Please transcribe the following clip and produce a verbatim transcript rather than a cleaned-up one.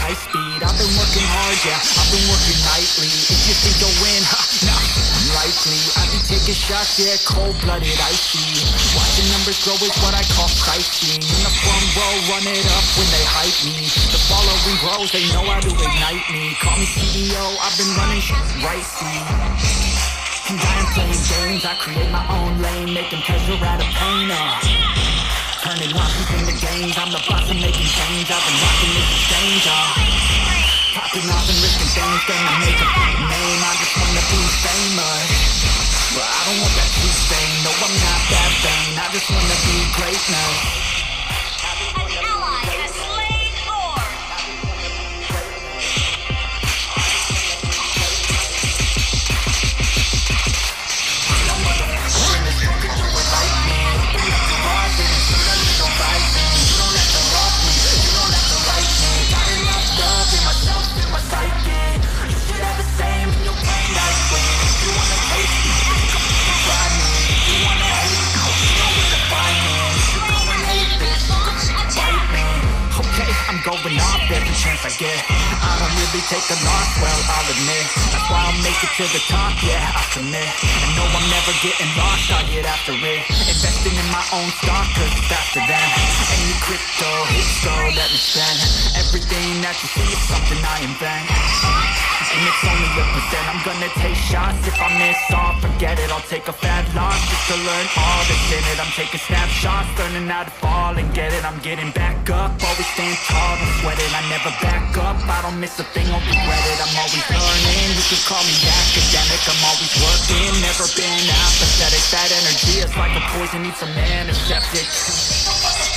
high speed. I've been working hard, yeah, I've been working nightly. If you think you'll win, ha, nah, unlikely. I be taking shots, yeah, cold-blooded, icy. Watching numbers grow is what I call sightseeing. In the front row, run it up when they hype me. The following grows, they know how to ignite me. Call me C E O, I've been running shit right, see. And I am playing games, I create my own lane, making pleasure out of pain, uh. Turning losses into gains, I'm the boss of making change. I've been rocking this exchange, uh. Popping off and risking things, gonna make a name. I just wanna be famous, but I don't want that cheap fame. No, I'm not that vain, I just wanna be greatness. An ally has slain Orb. Going off every chance I get. I don't really take a loss, well, I'll admit. That's why I'll make it to the top, yeah, I commit. And no, I'm never getting lost, I get after it. Investing in my own stock, cause it's faster than any crypto, histo, let me spend. Everything that you see is something I invent. And it's only a percent, I'm gonna take shots. If I miss all, forget it, I'll take a fat loss just to learn all that's in it. I'm taking snapshots, learning how to fall and get it. I'm getting back up, always stand tall, don't sweat it. I never back up, I don't miss a thing, I'll regret it. I'm always learning, you can call me academic. I'm always working, never been apathetic. That energy is like a poison, needs some antiseptic.